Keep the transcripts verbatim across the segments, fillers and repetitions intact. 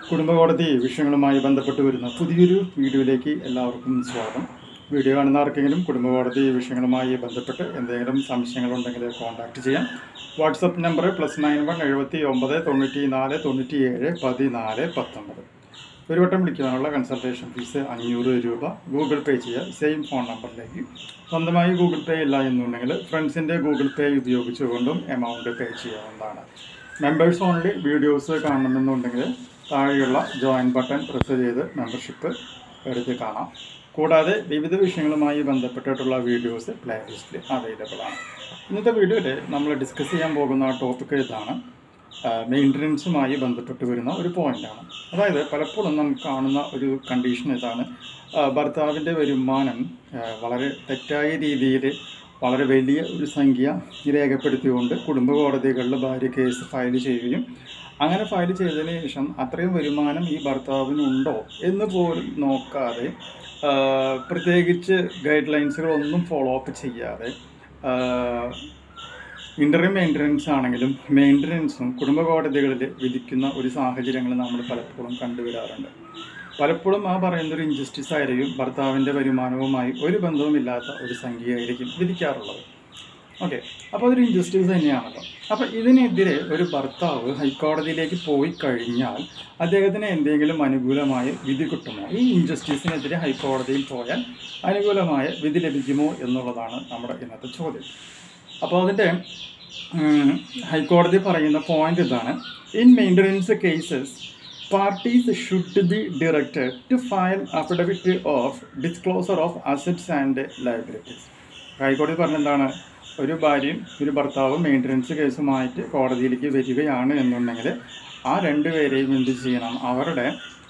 കുടുംബകോടതി വിഷയങ്ങളുമായി ബന്ധപ്പെട്ട് വരുന്ന പുതിയൊരു വീഡിയോയിലേക്ക് എല്ലാവർക്കും സ്വാഗതം. വീഡിയോ കാണുന്ന ആർക്കെങ്കിലും കുടുംബകോടതി വിഷയങ്ങളുമായി ബന്ധപ്പെട്ട് എന്തെങ്കിലും സംശയങ്ങളുണ്ടെങ്കിൽ കോൺടാക്റ്റ് ചെയ്യാം. WhatsApp number plus nine one എഴുപത്തി ഒമ്പത് തൊണ്ണൂറ്റി നാല് തൊണ്ണൂറ്റി ഏഴ് പതിനാല് പത്തൊമ്പത്. ഒരു വട്ടം വിളിക്കാനുള്ള കൺസൾട്ടേഷൻ ഫീസ് അഞ്ഞൂറ് രൂപ. ഗൂഗിൾ പേ ചെയ്യുക സെയിം ഫോൺ നമ്പറിലേക്ക്. സ്വന്തമായി ഗൂഗിൾ പേ ഇല്ല എന്നുണ്ടെങ്കിൽ ഫ്രണ്ട്സിൻ്റെ ഗൂഗിൾ പേ ഉപയോഗിച്ചുകൊണ്ടും എമൗണ്ട് പേ ചെയ്യാവുന്നതാണ്. മെമ്പേഴ്സ് ഓൺലി വീഡിയോസ് കാണണമെന്നുണ്ടെങ്കിൽ താഴെയുള്ള ജോയിൻ ബട്ടൺ പ്രസ് ചെയ്ത് മെമ്പർഷിപ്പ് എടുത്ത് കാണാം. കൂടാതെ വിവിധ വിഷയങ്ങളുമായി ബന്ധപ്പെട്ടിട്ടുള്ള വീഡിയോസ് പ്ലേലിസ്റ്റിൽ അവൈലബിൾ ആണ്. ഇന്നത്തെ വീഡിയോയിൽ നമ്മൾ ഡിസ്കസ് ചെയ്യാൻ പോകുന്ന ടോപ്പിക് ഇതാണ്. മെയിൻ്റനൻസുമായി ബന്ധപ്പെട്ട് വരുന്ന ഒരു പോയിൻ്റാണ്. അതായത് പലപ്പോഴും നമുക്ക് കാണുന്ന ഒരു കണ്ടീഷൻ ഇതാണ്. ഭർത്താവിൻ്റെ വരുമാനം വളരെ തെറ്റായ രീതിയിൽ വളരെ വലിയ ഒരു സംഖ്യ രേഖപ്പെടുത്തിക്കൊണ്ട് കുടുംബ കോടതികളിൽ ഭാര്യ കേസ് ഫയൽ ചെയ്യുകയും അങ്ങനെ ഫയൽ ചെയ്തതിന് ശേഷം അത്രയും വരുമാനം ഈ ഭർത്താവിനുണ്ടോ എന്ന് പോലും നോക്കാതെ പ്രത്യേകിച്ച് ഗൈഡ് ലൈൻസുകളൊന്നും ഫോളോ അപ്പ് ചെയ്യാതെ ഇൻ്ററിം മെയിൻ്റനൻസ് ആണെങ്കിലും മെയിൻ്റനൻസും കുടുംബ കോടതികളിൽ വിധിക്കുന്ന ഒരു സാഹചര്യങ്ങൾ നമ്മൾ പലപ്പോഴും കണ്ടുവരാറുണ്ട്. പലപ്പോഴും ആ പറയുന്നൊരു ഇൻജസ്റ്റിസ് ആയിരിക്കും. ഭർത്താവിൻ്റെ വരുമാനവുമായി ഒരു ബന്ധവുമില്ലാത്ത ഒരു സംഖ്യയായിരിക്കും വിധിക്കാറുള്ളത്. ഓക്കെ, അപ്പോൾ അതൊരു ഇൻജസ്റ്റിസ് തന്നെയാണല്ലോ. അപ്പോൾ ഇതിനെതിരെ ഒരു ഭർത്താവ് ഹൈക്കോടതിയിലേക്ക് പോയി കഴിഞ്ഞാൽ അദ്ദേഹത്തിന് എന്തെങ്കിലും അനുകൂലമായ വിധി കിട്ടുമോ? ഈ ഇൻജസ്റ്റിസിനെതിരെ ഹൈക്കോടതിയിൽ പോയാൽ അനുകൂലമായ വിധി ലഭിക്കുമോ എന്നുള്ളതാണ് നമ്മുടെ ഇന്നത്തെ ചോദ്യം. അപ്പോൾ അതിൻ്റെ ഹൈക്കോടതി പറയുന്ന പോയിന്റ് ഇതാണ്. In maintenance cases parties should be directed to file affidavit of disclosure of assets and liabilities. ഹൈക്കോടതി പറഞ്ഞെന്താണ്? ഒരു ഭാര്യയും ഒരു ഭർത്താവും മെയിൻ്റനൻസ് കേസുമായിട്ട് കോടതിയിലേക്ക് വരികയാണ് എന്നുണ്ടെങ്കിൽ ആ രണ്ടുപേരെയും എന്ത് ചെയ്യണം? അവരുടെ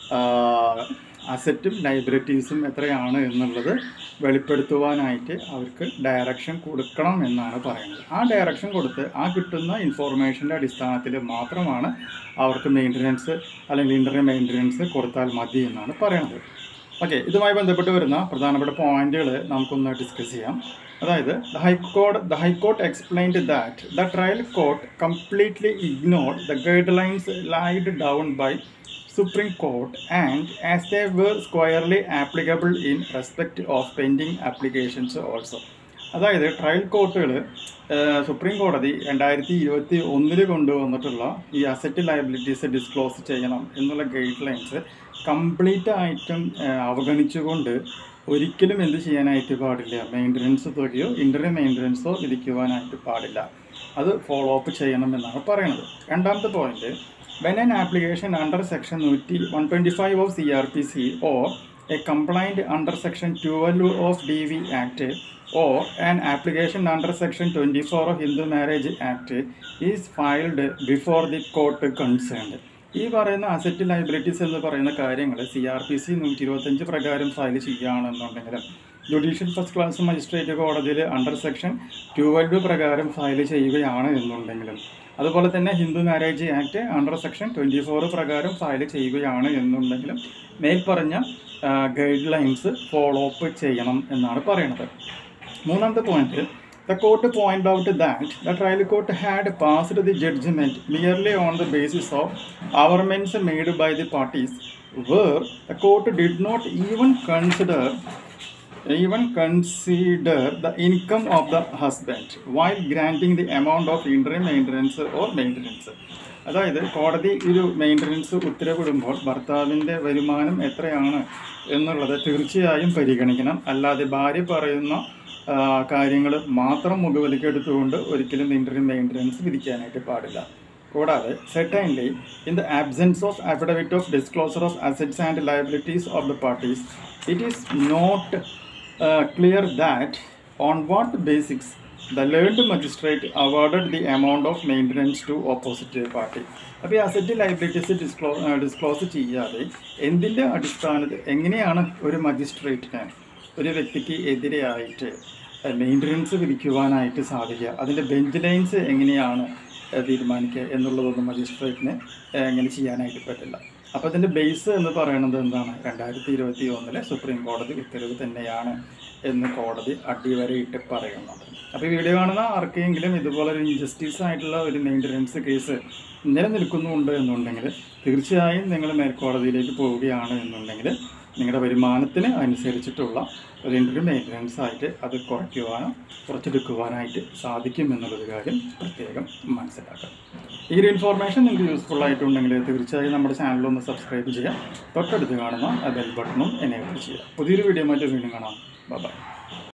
അസറ്റും ലൈബിലിറ്റീസും എത്രയാണ് എന്നുള്ളത് വെളിപ്പെടുത്തുവാനായിട്ട് അവർക്ക് ഡയറക്ഷൻ കൊടുക്കണം എന്നാണ് പറയുന്നത്. ആ ഡയറക്ഷൻ കൊടുത്ത് ആ കിട്ടുന്ന ഇൻഫോർമേഷൻ്റെ അടിസ്ഥാനത്തിൽ മാത്രമാണ് അവർക്ക് മെയിൻ്റനൻസ് അല്ലെങ്കിൽ ഇൻ്ററിം മെയിൻ്റനൻസ് കൊടുത്താൽ മതി എന്നാണ് പറയുന്നത്. ഓക്കെ, ഇതുമായി ബന്ധപ്പെട്ട് വരുന്ന പ്രധാനപ്പെട്ട പോയിന്റുകൾ നമുക്കൊന്ന് ഡിസ്കസ് ചെയ്യാം. അതായത് the high court the high court explained that the trial court completely ignored the guide lines laid down by Supreme Court and as they were squarely applicable in respect of pending applications also. അതായത് trial കോർട്ടുകൾ supreme കോടതി രണ്ടായിരത്തി ഇരുപത്തി ഒന്നിൽ കൊണ്ടുവന്നിട്ടുള്ള ഈ asset liabilities disclose ചെയ്യണം എന്നുള്ള ഗൈഡ് ലൈൻസ് കംപ്ലീറ്റ് ആയിട്ടും അവഗണിച്ചുകൊണ്ട് ഒരിക്കലും എന്ത് ചെയ്യാനായിട്ട് പാടില്ല? മെയിൻ്റനൻസ് തുകയോ ഇൻ്ററിം മെയിൻ്റനൻസോ വിധിക്കുവാനായിട്ട് പാടില്ല. അത് ഫോളോ അപ്പ് ചെയ്യണമെന്നാണ് പറയുന്നത്. രണ്ടാമത്തെ point, when an application under section one twenty-five of C R P C or a complaint under section twelve of D V Act or an application under section twenty-four of Hindu Marriage Act is filed before the court concerned. ഈ പറയുന്ന asset liabilities എന്ന് പറയുന്ന കാര്യങ്ങൾ C R P C നൂറ്റി ഇരുപത്തഞ്ച് പ്രകാരം file ചെയ്യുകയാണെന്നുണ്ടെങ്കിലും judicial first class magistrate കോടതിയിൽ അണ്ടർ സെക്ഷൻ ട്വൽവ് പ്രകാരം ഫയൽ ചെയ്യുകയാണ് എന്നുണ്ടെങ്കിലും അതുപോലെ തന്നെ Hindu marriage act under section twenty four പ്രകാരം ഫയൽ ചെയ്യുകയാണ് എന്നുണ്ടെങ്കിലും മേൽപ്പറഞ്ഞ ഗൈഡ് ലൈൻസ് ഫോളോ അപ്പ് ചെയ്യണം എന്നാണ് പറയുന്നത്. മൂന്നാമത്തെ point, the court pointed out that the trial court had passed the judgment merely on the basis of averments made by the parties, where the court did not even consider even consider the income of the husband while granting the amount of interim maintenance or maintenance. അതായത് കോടതി ഒരു maintenance ഉത്തരവിടുമ്പോൾ ഭർത്താവിൻ്റെ വരുമാനം എത്രയാണ് എന്നുള്ളത് തീർച്ചയായും പരിഗണിക്കണം. അല്ലാതെ ഭാര്യ പറയുന്ന കാര്യങ്ങൾ മാത്രം മുഖവിലേക്ക് എടുത്തുകൊണ്ട് ഒരിക്കലും ഇൻ്ററിം മെയിൻ്റനൻസ് വിധിക്കാനായിട്ട് പാടില്ല. കൂടാതെ certainly in the absence of affidavit of disclosure of assets and liabilities of the parties it is not clear that on what basics the learned magistrate awarded the amount of maintenance to opposite party. അപ്പോൾ ഈ asset liabilities ഡിസ്ക്ലോ disclose ചെയ്യാതെ എന്തിൻ്റെ അടിസ്ഥാനത്തിൽ എങ്ങനെയാണ് ഒരു മജിസ്ട്രേറ്റിന് ഒരു വ്യക്തിക്ക് എതിരെയായിട്ട് maintenance വിധിക്കുവാനായിട്ട് സാധിക്കുക? അതിൻ്റെ ബെഞ്ച് ലൈൻസ് എങ്ങനെയാണ് തീരുമാനിക്കുക എന്നുള്ളതൊന്നും മജിസ്ട്രേറ്റിന് എങ്ങനെ ചെയ്യാനായിട്ട് പറ്റില്ല. അപ്പോൾ അതിൻ്റെ ബേസ് എന്ന് പറയുന്നത് എന്താണ്? രണ്ടായിരത്തി ഇരുപത്തി ഒന്നിലെ സുപ്രീം കോടതി ഉത്തരവ് തന്നെയാണ് എന്ന് കോടതി അടിവരയിട്ട് പറയുന്നുണ്ട്. അപ്പോൾ ഈ വീഡിയോ കാണുന്ന ആർക്കെങ്കിലും ഇതുപോലൊരു ഇൻജസ്റ്റിസ് ആയിട്ടുള്ള ഒരു മെയിൻ്റനൻസ് കേസ് നിലനിൽക്കുന്നുണ്ട് എന്നുണ്ടെങ്കിൽ തീർച്ചയായും നിങ്ങൾ മേൽക്കോടതിയിലേക്ക് പോവുകയാണ് എന്നുണ്ടെങ്കിൽ നിങ്ങളുടെ വരുമാനത്തിന് അനുസരിച്ചിട്ടുള്ള ഒരു ഇൻ്റർവ്യൂ മെയിൻ്റനൻസ് ആയിട്ട് അത് കുറയ്ക്കുവാനോ കുറച്ചെടുക്കുവാനായിട്ട് സാധിക്കും എന്നുള്ളൊരു കാര്യം പ്രത്യേകം മനസ്സിലാക്കാം. ഈ ഒരു ഇൻഫോർമേഷൻ നിങ്ങൾക്ക് യൂസ്ഫുൾ ആയിട്ടുണ്ടെങ്കിൽ തീർച്ചയായും നമ്മുടെ ചാനലൊന്ന് സബ്സ്ക്രൈബ് ചെയ്യുക. തൊട്ടടുത്ത് കാണുന്ന ബെൽ ബട്ടണും എനേബിൾ ചെയ്യുക. പുതിയൊരു വീഡിയോ ആയിട്ട് വീണ്ടും കാണാം. ബൈ.